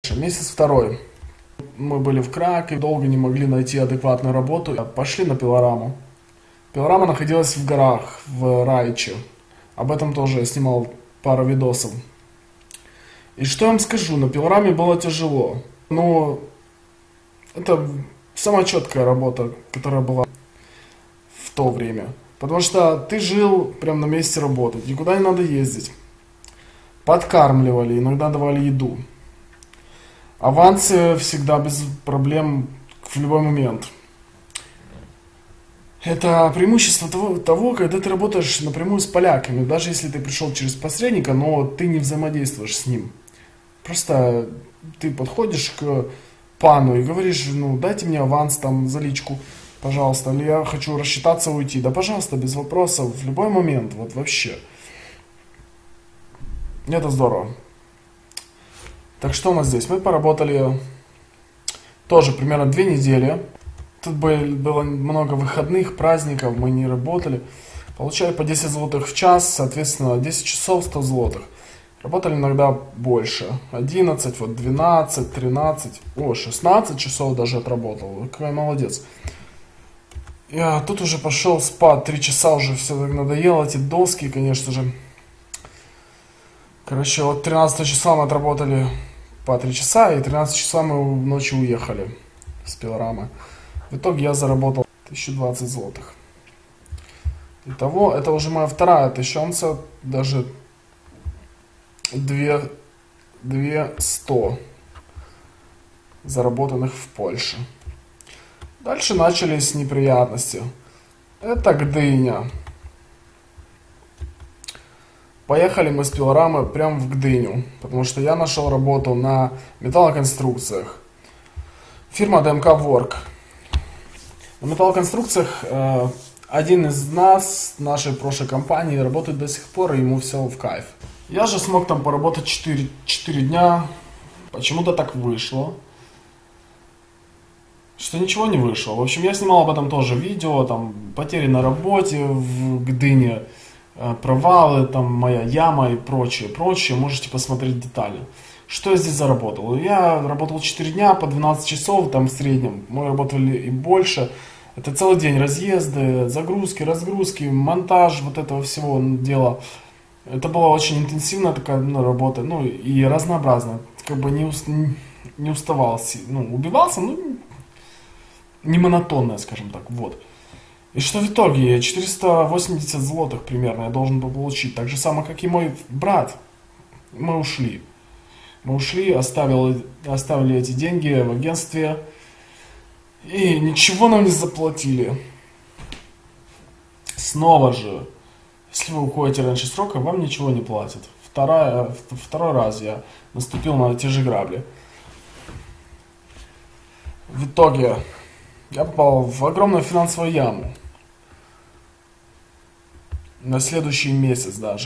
Месяц второй. Мы были в Кракове, долго не могли найти адекватную работу. Пошли на пилораму. Пилорама находилась в горах, в Райче. Об этом тоже я снимал пару видосов. И что я вам скажу, на пилораме было тяжело. Но это самая четкая работа, которая была в то время. Потому что ты жил прямо на месте работы, никуда не надо ездить. Подкармливали, иногда давали еду. Авансы всегда без проблем в любой момент. Это преимущество того, когда ты работаешь напрямую с поляками. Даже если ты пришел через посредника, но ты не взаимодействуешь с ним. Просто ты подходишь к пану и говоришь, ну дайте мне аванс там за личку, пожалуйста. Или я хочу рассчитаться, уйти. Да пожалуйста, без вопросов, в любой момент, вот вообще. Это здорово. Так что у нас здесь? Мы поработали тоже примерно 2 недели. Тут было много выходных, праздников, мы не работали. Получали по 10 злотых в час, соответственно, 10 часов 100 злотых. Работали иногда больше. 11, вот 12, 13, 16 часов даже отработал. Какой молодец. Я тут уже пошел спать, 3 часа уже все так надоело, эти доски, конечно же. Короче, вот 13 числа мы отработали по 3 часа, и 13 часа мы ночью уехали с пилорамы. В итоге я заработал 1020 злотых. Итого, это уже моя вторая тысячонца, даже 2100 заработанных в Польше. Дальше начались неприятности. Это Гдыня. Поехали мы с пилорамы прямо в Гдыню, потому что я нашел работу на металлоконструкциях. Фирма ДМК Work. На металлоконструкциях один из нас, нашей прошлой компании, работает до сих пор, и ему все в кайф. Я же смог там поработать 4 дня. Почему-то так вышло, что ничего не вышло. В общем, я снимал об этом тоже видео, там потери на работе в Гдыне, провалы, там моя яма и прочее. Можете посмотреть детали. Что я здесь заработал? Я работал 4 дня по 12 часов, там в среднем. Мы работали и больше. Это целый день разъезды, загрузки, разгрузки, монтаж вот этого всего дела. Это была очень интенсивная такая работа, ну и разнообразная. Как бы не уставал, убивался, не монотонная, скажем так, вот. И что в итоге? 480 злотых примерно я должен был получить. Так же самое, как и мой брат. Мы ушли. Оставили эти деньги в агентстве. И ничего нам не заплатили. Снова же, если вы уходите раньше срока, вам ничего не платят. Второй раз я наступил на те же грабли. В итоге я попал в огромную финансовую яму. На следующий месяц даже.